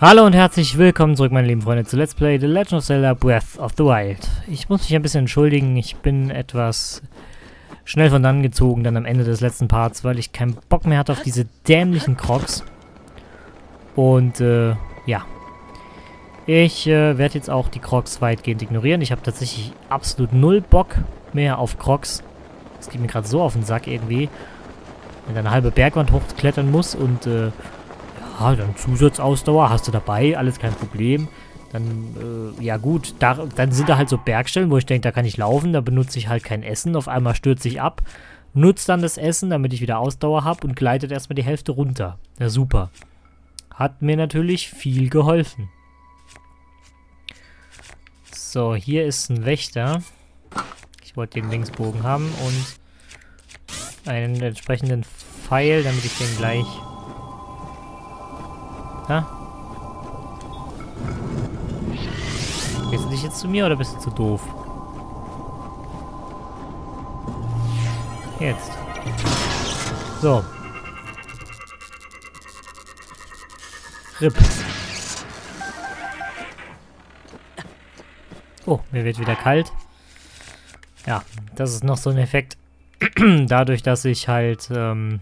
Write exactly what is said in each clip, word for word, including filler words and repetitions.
Hallo und herzlich willkommen zurück, meine lieben Freunde, zu Let's Play The Legend of Zelda Breath of the Wild. Ich muss mich ein bisschen entschuldigen, ich bin etwas schnell von dann gezogen, dann am Ende des letzten Parts, weil ich keinen Bock mehr hatte auf diese dämlichen Crocs. Und, äh, ja. Ich äh, werde jetzt auch die Crocs weitgehend ignorieren. Ich habe tatsächlich absolut null Bock mehr auf Crocs. Das geht mir gerade so auf den Sack irgendwie. Wenn eine halbe Bergwand hochklettern muss und, äh, ja, dann Zusatzausdauer hast du dabei, alles kein Problem. Dann, äh, ja gut, da, dann sind da halt so Bergstellen, wo ich denke, da kann ich laufen, da benutze ich halt kein Essen. Auf einmal stürze ich ab, nutze dann das Essen, damit ich wieder Ausdauer habe und gleitet erstmal die Hälfte runter. Ja, super. Hat mir natürlich viel geholfen. So, hier ist ein Wächter. Ich wollte den Linksbogen haben und einen entsprechenden Pfeil, damit ich den gleich... Ha? Gehst du dich jetzt zu mir oder bist du zu doof? Jetzt. So. R I P. Oh, mir wird wieder kalt. Ja, das ist noch so ein Effekt. Dadurch, dass ich halt ähm,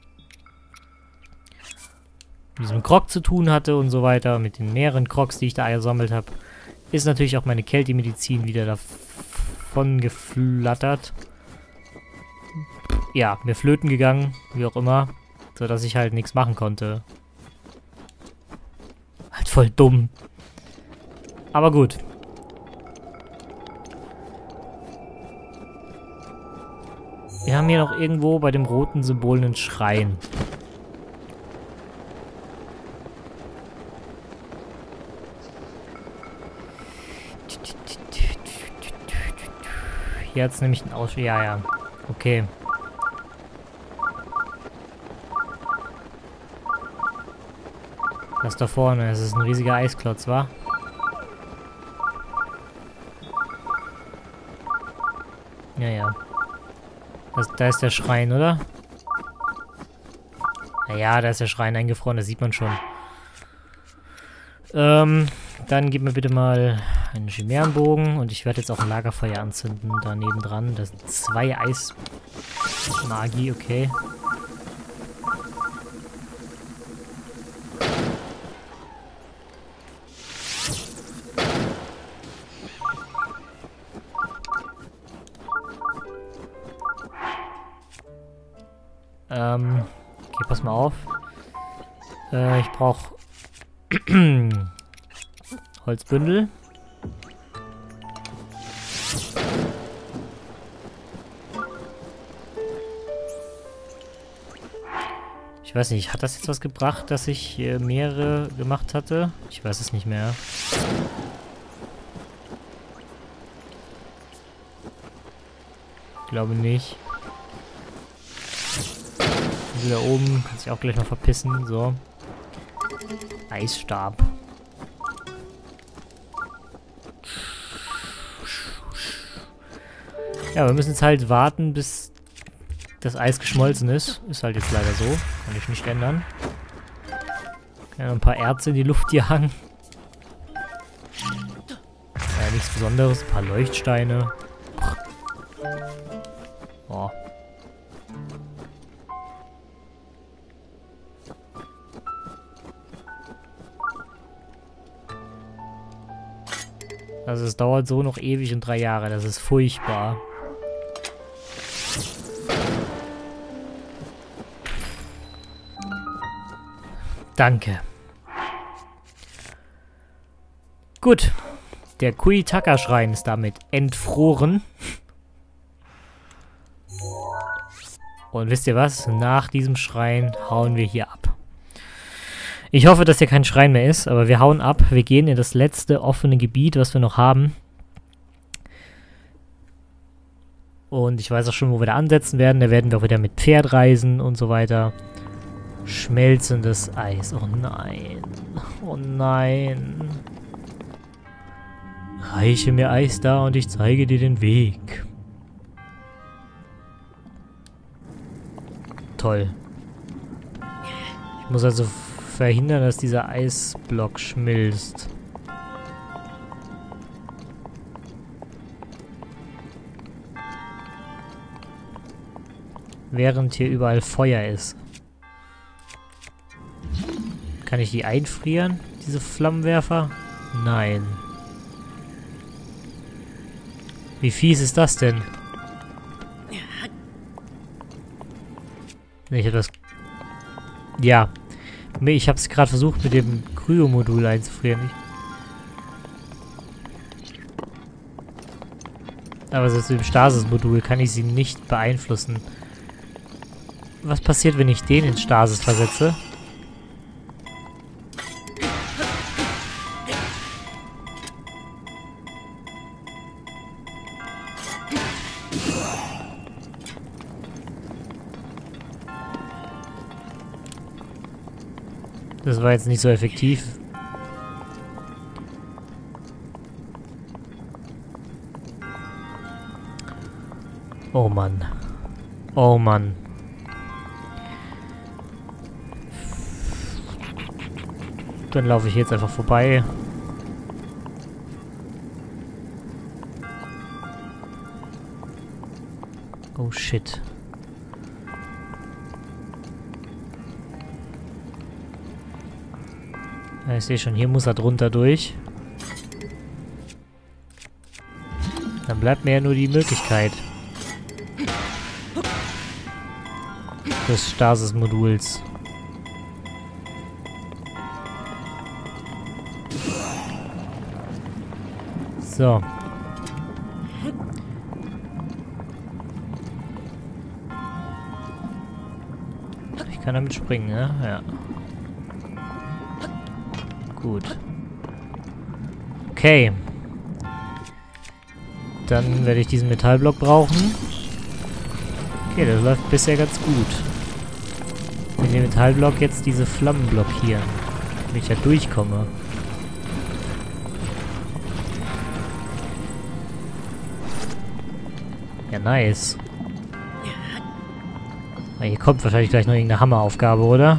mit diesem Krog zu tun hatte und so weiter, mit den mehreren Krogs, die ich da gesammelt habe, ist natürlich auch meine Kältemedizin wieder davon geflattert. Ja, mir flöten gegangen, wie auch immer, sodass ich halt nichts machen konnte. Halt voll dumm. Aber gut. Wir haben hier noch irgendwo bei dem roten Symbol einen Schrein. Hier hat es nämlich einen Ausschlag. Ja, ja. Okay. Das da vorne, das ist ein riesiger Eisklotz, wa? Ja, ja. Das, da ist der Schrein, oder? Naja, da ist der Schrein eingefroren, das sieht man schon. Ähm, dann gib mir bitte mal einen Chimärenbogen und ich werde jetzt auch ein Lagerfeuer anzünden, da nebendran. Das sind zwei Eismagie, okay. Ähm, okay, pass mal auf. Äh, ich brauche Holzbündel. Ich weiß nicht, hat das jetzt was gebracht, dass ich äh, mehrere gemacht hatte? Ich weiß es nicht mehr. Ich glaube nicht. Da oben, kann sich auch gleich mal verpissen, so. Eisstab. Ja, wir müssen jetzt halt warten, bis das Eis geschmolzen ist. Ist halt jetzt leider so. Kann ich nicht ändern. Kann ja ein paar Erze in die Luft jagen. Ja, nichts Besonderes. Ein paar Leuchtsteine. Oh. Also es dauert so noch ewig und drei Jahre. Das ist furchtbar. Danke. Gut. Der Kuitaka-Schrein ist damit entfroren. Und wisst ihr was? Nach diesem Schrein hauen wir hier ab. Ich hoffe, dass hier kein Schrein mehr ist, aber wir hauen ab. Wir gehen in das letzte offene Gebiet, was wir noch haben. Und ich weiß auch schon, wo wir da ansetzen werden. Da werden wir auch wieder mit Pferd reisen und so weiter. Schmelzendes Eis. Oh nein. Oh nein. Reiche mir Eis da und ich zeige dir den Weg. Toll. Ich muss also verhindern, dass dieser Eisblock schmilzt. Während hier überall Feuer ist. Kann ich die einfrieren, diese Flammenwerfer? Nein. Wie fies ist das denn? Ich hab das... Ja. Ich hab's gerade versucht, mit dem Kryo-Modul einzufrieren. Aber selbst mit dem Stasis-Modul kann ich sie nicht beeinflussen. Was passiert, wenn ich den in Stasis versetze? Das war jetzt nicht so effektiv. Oh Mann. Oh Mann. Dann laufe ich jetzt einfach vorbei. Oh shit. Ja, ich sehe schon, hier muss er drunter durch. Dann bleibt mir ja nur die Möglichkeit des Stasis-Moduls. So. Ich kann damit springen, ne? Ja. Gut. Okay. Dann werde ich diesen Metallblock brauchen. Okay, das läuft bisher ganz gut. Wenn den Metallblock jetzt diese Flammen blockieren, damit ich da durchkomme. Ja, nice. Ah, hier kommt wahrscheinlich gleich noch irgendeine Hammeraufgabe, oder?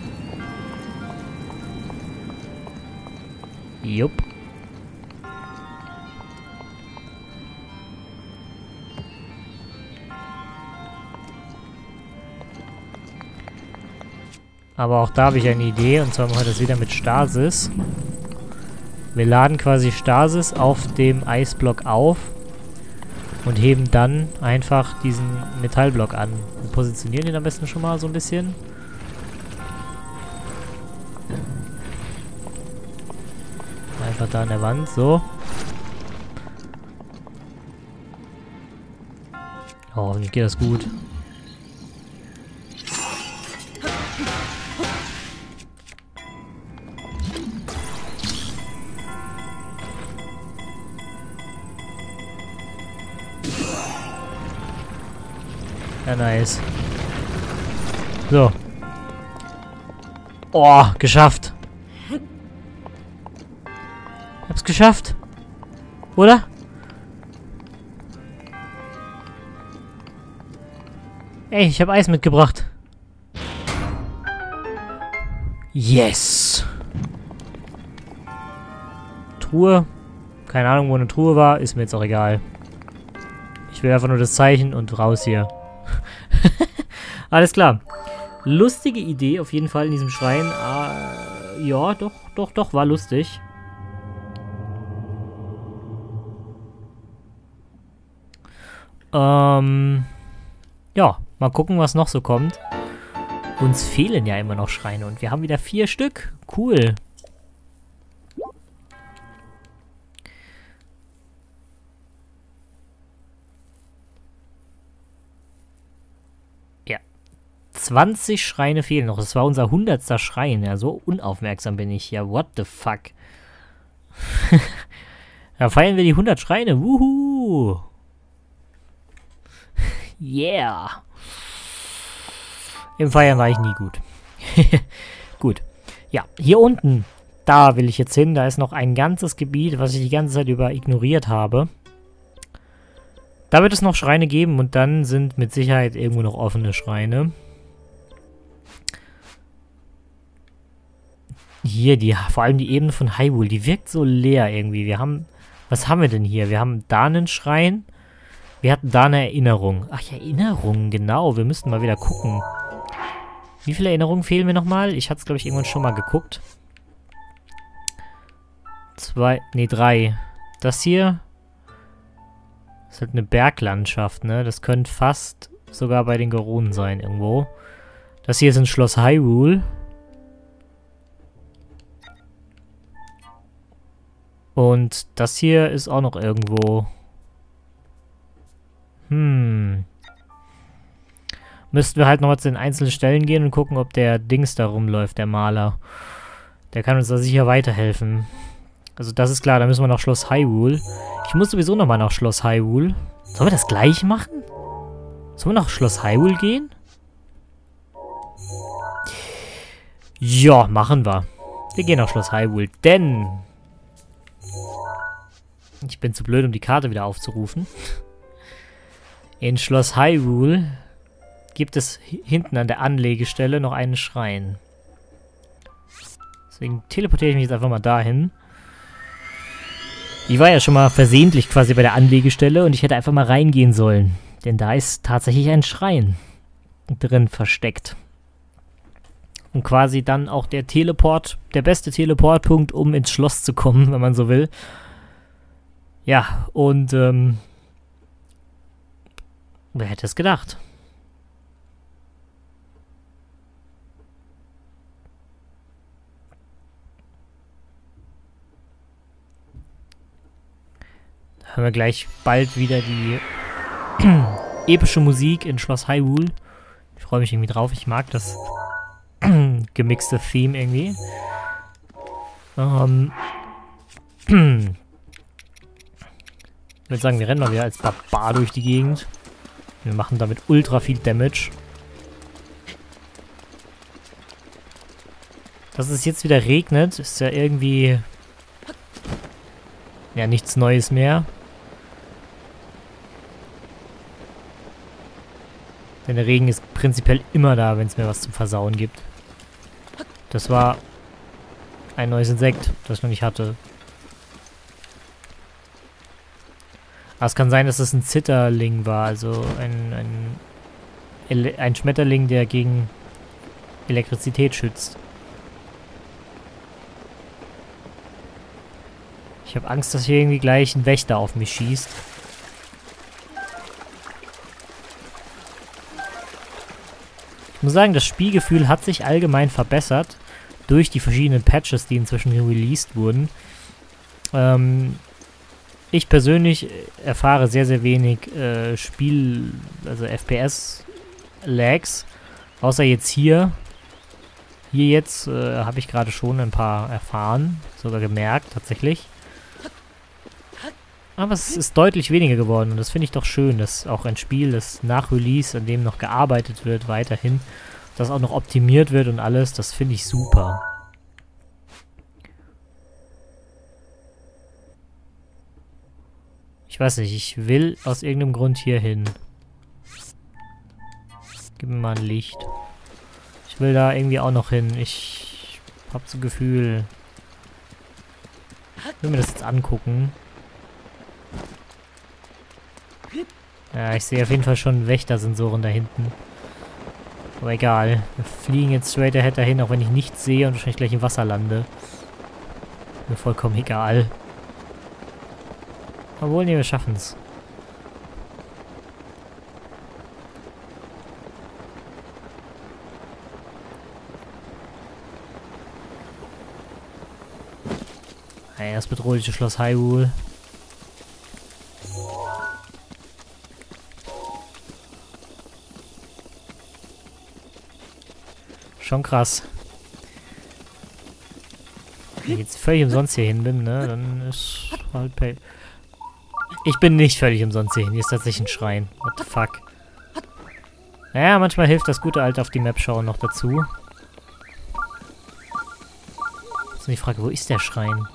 Jupp. Aber auch da habe ich eine Idee, und zwar machen wir das wieder mit Stasis. Wir laden quasi Stasis auf dem Eisblock auf und heben dann einfach diesen Metallblock an. Wir positionieren ihn am besten schon mal so ein bisschen. Einfach da an der Wand, so. Oh, hoffentlich geht das gut. Ja, nice. So. Oh, geschafft. Hab's geschafft. Oder? Ey, ich habe Eis mitgebracht. Yes. Truhe. Keine Ahnung, wo eine Truhe war. Ist mir jetzt auch egal. Ich will einfach nur das Zeichen und raus hier. Alles klar. Lustige Idee auf jeden Fall in diesem Schrein. Ah, ja, doch, doch, doch, war lustig. Ähm, ja, mal gucken, was noch so kommt. Uns fehlen ja immer noch Schreine und wir haben wieder vier Stück. Cool. Ja. zwanzig Schreine fehlen noch. Das war unser hundertster Schrein. Ja, so unaufmerksam bin ich. Ja, what the fuck. Da feiern wir die hundert Schreine. Wuhu. Yeah. Im Feiern war ich nie gut. Gut. Ja, hier unten, da will ich jetzt hin. Da ist noch ein ganzes Gebiet, was ich die ganze Zeit über ignoriert habe. Da wird es noch Schreine geben und dann sind mit Sicherheit irgendwo noch offene Schreine. Hier, die, vor allem die Ebene von Hyrule, die wirkt so leer irgendwie. Wir haben, was haben wir denn hier? Wir haben da einen Schrein. Wir hatten da eine Erinnerung. Ach ja, Erinnerungen, genau. Wir müssten mal wieder gucken. Wie viele Erinnerungen fehlen mir nochmal? Ich hatte es, glaube ich, irgendwann schon mal geguckt. Zwei, nee, drei. Das hier ist halt eine Berglandschaft, ne? Das könnte fast sogar bei den Gerunen sein irgendwo. Das hier ist ein Schloss Hyrule. Und das hier ist auch noch irgendwo. Hm. Müssten wir halt nochmal zu den einzelnen Stellen gehen und gucken, ob der Dings da rumläuft, der Maler. Der kann uns da sicher weiterhelfen. Also das ist klar, da müssen wir nach Schloss Hyrule. Ich muss sowieso nochmal nach Schloss Hyrule. Sollen wir das gleich machen? Sollen wir nach Schloss Hyrule gehen? Ja, machen wir. Wir gehen nach Schloss Hyrule, denn... Ich bin zu blöd, um die Karte wieder aufzurufen. In Schloss Hyrule gibt es hinten an der Anlegestelle noch einen Schrein. Deswegen teleportiere ich mich jetzt einfach mal dahin. Ich war ja schon mal versehentlich quasi bei der Anlegestelle und ich hätte einfach mal reingehen sollen. Denn da ist tatsächlich ein Schrein drin versteckt. Und quasi dann auch der Teleport, der beste Teleportpunkt, um ins Schloss zu kommen, wenn man so will. Ja, und ähm... wer hätte es gedacht? Da hören wir gleich bald wieder die epische Musik in Schloss Hyrule. Ich freue mich irgendwie drauf. Ich mag das gemixte Theme irgendwie. Ähm... Ich würde sagen, wir rennen mal wieder als Barbar durch die Gegend. Wir machen damit ultra viel Damage. Dass es jetzt wieder regnet, ist ja irgendwie... ja, nichts Neues mehr. Denn der Regen ist prinzipiell immer da, wenn es mir was zum Versauen gibt. Das war ein neues Insekt, das ich noch nicht hatte. Aber es kann sein, dass es ein Zitterling war, also ein, ein, Ele ein Schmetterling, der gegen Elektrizität schützt. Ich habe Angst, dass hier irgendwie gleich ein Wächter auf mich schießt. Ich muss sagen, das Spielgefühl hat sich allgemein verbessert durch die verschiedenen Patches, die inzwischen released wurden. Ähm... Ich persönlich erfahre sehr, sehr wenig äh, Spiel, also F P S-Lags. Außer jetzt hier. Hier jetzt äh, habe ich gerade schon ein paar erfahren. Sogar gemerkt, tatsächlich. Aber es ist deutlich weniger geworden. Und das finde ich doch schön, dass auch ein Spiel, das nach Release, an dem noch gearbeitet wird, weiterhin, das auch noch optimiert wird und alles, das finde ich super. Ich weiß nicht, ich will aus irgendeinem Grund hier hin. Gib mir mal ein Licht. Ich will da irgendwie auch noch hin. Ich hab so ein Gefühl. Ich will mir das jetzt angucken. Ja, ich sehe auf jeden Fall schon Wächtersensoren da hinten. Aber egal. Wir fliegen jetzt straight ahead dahin, auch wenn ich nichts sehe und wahrscheinlich gleich im Wasser lande. Mir vollkommen egal. Obwohl, nee, wir schaffen es. Hey, das bedrohliche Schloss Hyrule. Schon krass. Wenn ich jetzt völlig umsonst hier hin bin, ne, dann ist halt pay. Ich bin nicht völlig umsonst hier hin. Hier ist tatsächlich ein Schrein. What the fuck? Naja, manchmal hilft das gute Alte auf die Map schauen noch dazu. Jetzt ist die Frage, wo ist der Schrein?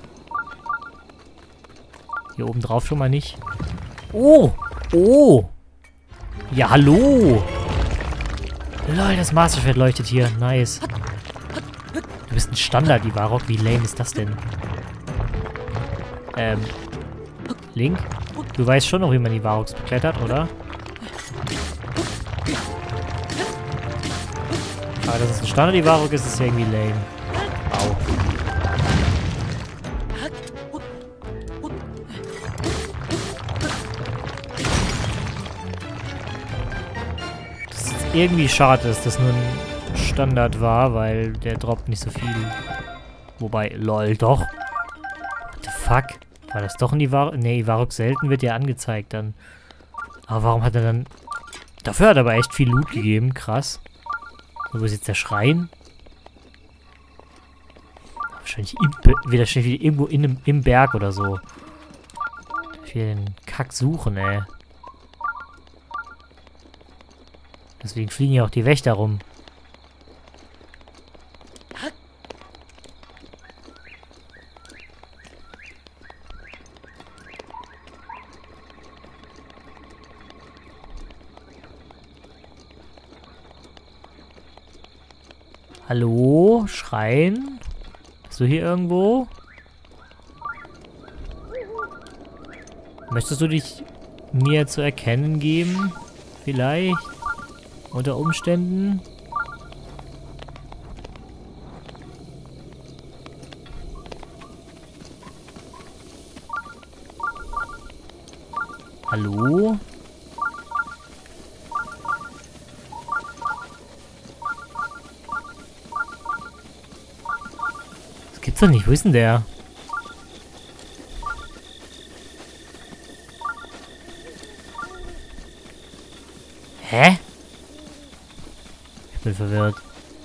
Hier oben drauf schon mal nicht. Oh! Oh! Ja, hallo! Lol, das Master Schwert leuchtet hier. Nice. Du bist ein Standard-Ivarok. Wie lame ist das denn? Ähm. Link? Du weißt schon noch, wie man Ivaroks beklettert, oder? Aber dass es ein Standard-Ivarok ist, ist ja irgendwie lame. Wow. Das ist irgendwie schade, dass das nur ein Standard war, weil der droppt nicht so viel. Wobei, lol, doch. What the fuck? War das doch ein Ivarok? Ne, Ivarok selten wird ja angezeigt dann. Aber warum hat er dann... Dafür hat er aber echt viel Loot gegeben, krass. Wo ist jetzt der Schrein? Wahrscheinlich im Be wieder steht wieder irgendwo in einem, im Berg oder so. Ich will den Kack suchen, ey. Deswegen fliegen ja auch die Wächter rum. Hallo? Schrein? Bist du hier irgendwo? Möchtest du dich mir zu erkennen geben? Vielleicht? Unter Umständen? Hallo? Das gibt's doch nicht. Wo ist denn der? Hä? Ich bin verwirrt.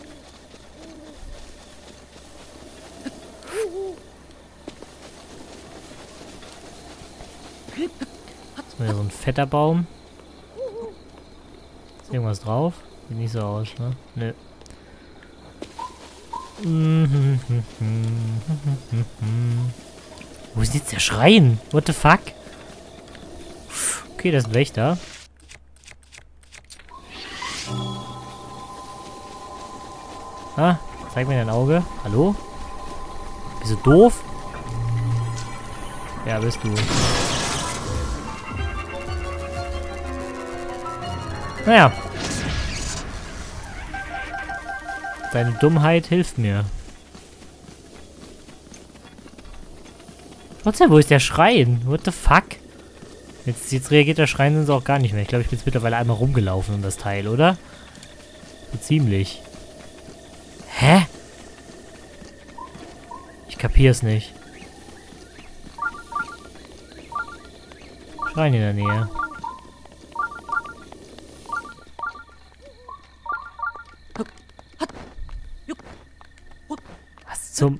Ist mal so ein fetter Baum. Ist irgendwas drauf? Sieht nicht so aus, ne? Nö. Wo ist jetzt der Schrein? What the fuck? Okay, das ist ein Wächter. Ah, zeig mir dein Auge. Hallo? Bist du doof? Ja, bist du. Naja. Deine Dummheit hilft mir. Trotzdem, wo ist der Schrein? What the fuck? Jetzt, jetzt reagiert der Schrein sonst auch gar nicht mehr. Ich glaube, ich bin jetzt mittlerweile einmal rumgelaufen um das Teil, oder? So ziemlich. Hä? Ich kapier's nicht. Schrein in der Nähe. Was zum...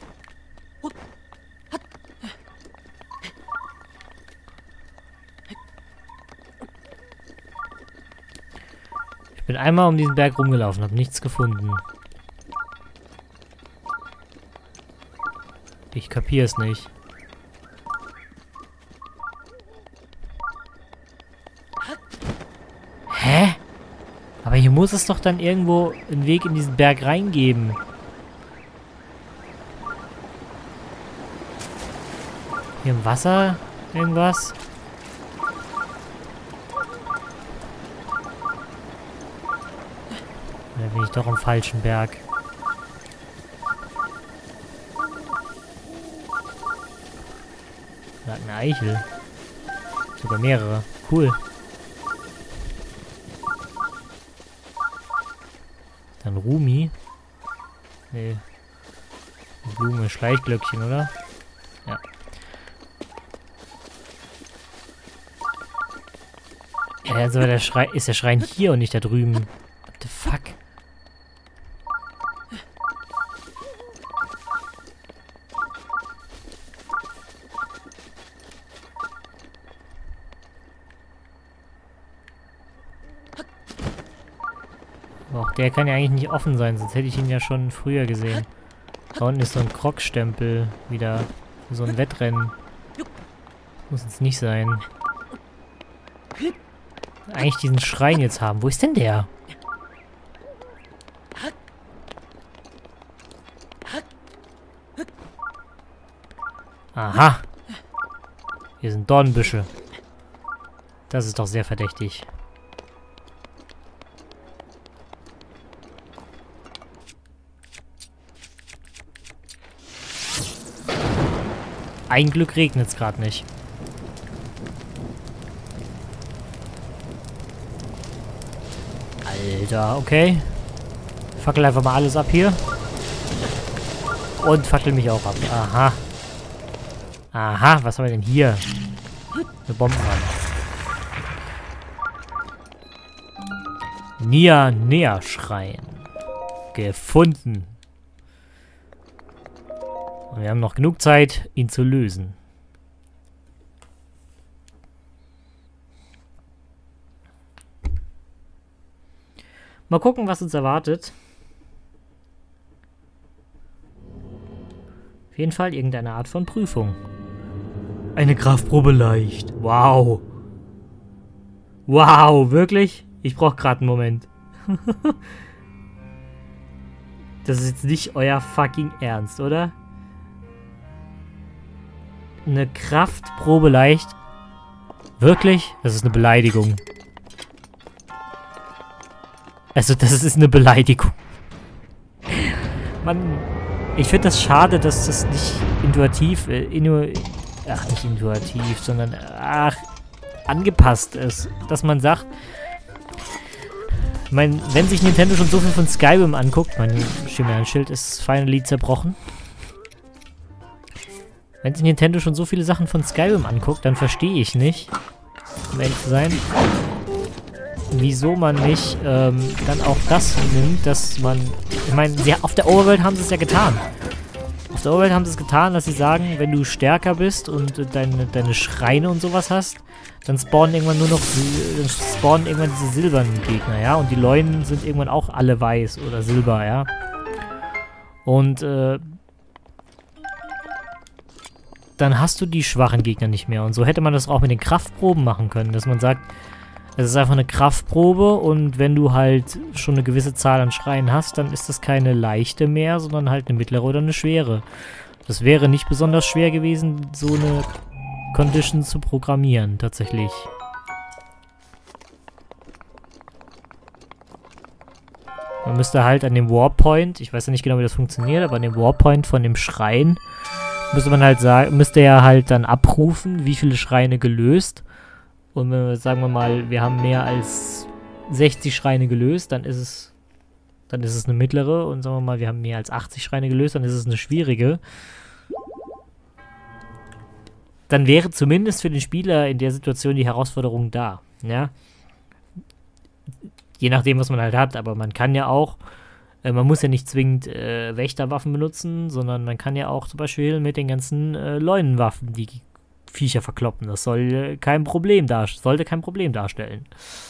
Ich bin einmal um diesen Berg rumgelaufen, habe nichts gefunden. Ich kapier's nicht. Hä? Aber hier muss es doch dann irgendwo einen Weg in diesen Berg reingeben. Hier im Wasser? Irgendwas? Oder bin ich doch am falschen Berg? Da hat eine Eichel. Sogar mehrere. Cool. Dann Rumi. Nee. Eine Blume, Schleichglöckchen, oder? Ja. Ja, also der Schrein, ist der Schrein hier und nicht da drüben. What the fuck? Aber auch der kann ja eigentlich nicht offen sein, sonst hätte ich ihn ja schon früher gesehen. Da unten ist so ein Krog-Stempel wieder. Für so ein Wettrennen. Muss jetzt nicht sein. Eigentlich diesen Schrein jetzt haben. Wo ist denn der? Aha. Hier sind Dornbüsche. Das ist doch sehr verdächtig. Ein Glück regnet es gerade nicht. Alter, okay. Fackel einfach mal alles ab hier. Und fackel mich auch ab. Aha. Aha, was haben wir denn hier? Eine Bombenwand. Nia Näherschrein. Gefunden. Und wir haben noch genug Zeit, ihn zu lösen. Mal gucken, was uns erwartet. Auf jeden Fall irgendeine Art von Prüfung. Eine Kraftprobe leicht. Wow. Wow, wirklich? Ich brauche gerade einen Moment. Das ist jetzt nicht euer fucking Ernst, oder? Eine Kraftprobe leicht. Wirklich? Das ist eine Beleidigung. Also, das ist eine Beleidigung. Mann, ich finde das schade, dass das nicht intuitiv, äh, inu, ach, nicht intuitiv, sondern, ach, angepasst ist. Dass man sagt, ich meine, wenn sich Nintendo schon so viel von Skyrim anguckt, mein Schimmel-Schild ist finally zerbrochen. Wenn sich Nintendo schon so viele Sachen von Skyrim anguckt, dann verstehe ich nicht, um ehrlich zu sein, wieso man nicht ähm, dann auch das nimmt, dass man... Ich meine, auf der Overworld haben sie es ja getan. Auf der Overworld haben sie es getan, dass sie sagen, wenn du stärker bist und äh, deine, deine Schreine und sowas hast, dann spawnen irgendwann nur noch dann spawnen irgendwann diese silbernen Gegner, ja? Und die Leunen sind irgendwann auch alle weiß oder silber, ja? Und äh, dann hast du die schwachen Gegner nicht mehr. Und so hätte man das auch mit den Kraftproben machen können, dass man sagt, es ist einfach eine Kraftprobe und wenn du halt schon eine gewisse Zahl an Schreien hast, dann ist das keine leichte mehr, sondern halt eine mittlere oder eine schwere. Das wäre nicht besonders schwer gewesen, so eine Condition zu programmieren, tatsächlich. Man müsste halt an dem Warpoint, ich weiß ja nicht genau, wie das funktioniert, aber an dem Warpoint von dem Schrein müsste man halt sagen, müsste er halt dann abrufen, wie viele Schreine gelöst. Und wenn wir, sagen wir mal, wir haben mehr als sechzig Schreine gelöst, dann ist es dann ist es eine mittlere. Und sagen wir mal, wir haben mehr als achtzig Schreine gelöst, dann ist es eine schwierige. Dann wäre zumindest für den Spieler in der Situation die Herausforderung da. Ja? Je nachdem, was man halt hat. Aber man kann ja auch, äh, man muss ja nicht zwingend äh, Wächterwaffen benutzen, sondern man kann ja auch zum Beispiel mit den ganzen äh, Leunenwaffen, die Viecher verkloppen. Das soll kein Problem dar sollte kein Problem darstellen.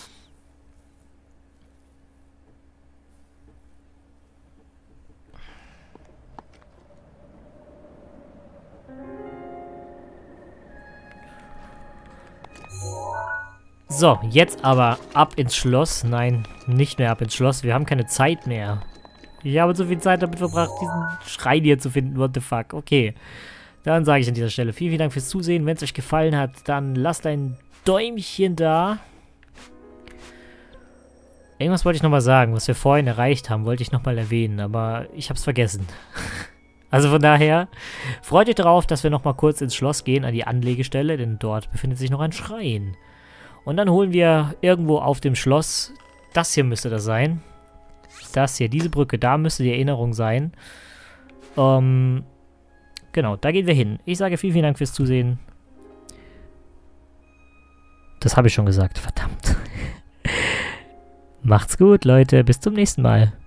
So, jetzt aber ab ins Schloss. Nein, nicht mehr ab ins Schloss. Wir haben keine Zeit mehr. Ich habe so viel Zeit damit verbracht, diesen Schrein hier zu finden. What the fuck? Okay. Dann sage ich an dieser Stelle vielen, vielen Dank fürs Zusehen. Wenn es euch gefallen hat, dann lasst ein Däumchen da. Irgendwas wollte ich nochmal sagen, was wir vorhin erreicht haben, wollte ich nochmal erwähnen, aber ich habe es vergessen. Also von daher, freut euch darauf, dass wir nochmal kurz ins Schloss gehen, an die Anlegestelle, denn dort befindet sich noch ein Schrein. Und dann holen wir irgendwo auf dem Schloss, das hier müsste das sein. Das hier, diese Brücke, da müsste die Erinnerung sein. Ähm... Genau, da gehen wir hin. Ich sage vielen, vielen Dank fürs Zusehen. Das habe ich schon gesagt, verdammt. Macht's gut, Leute. Bis zum nächsten Mal.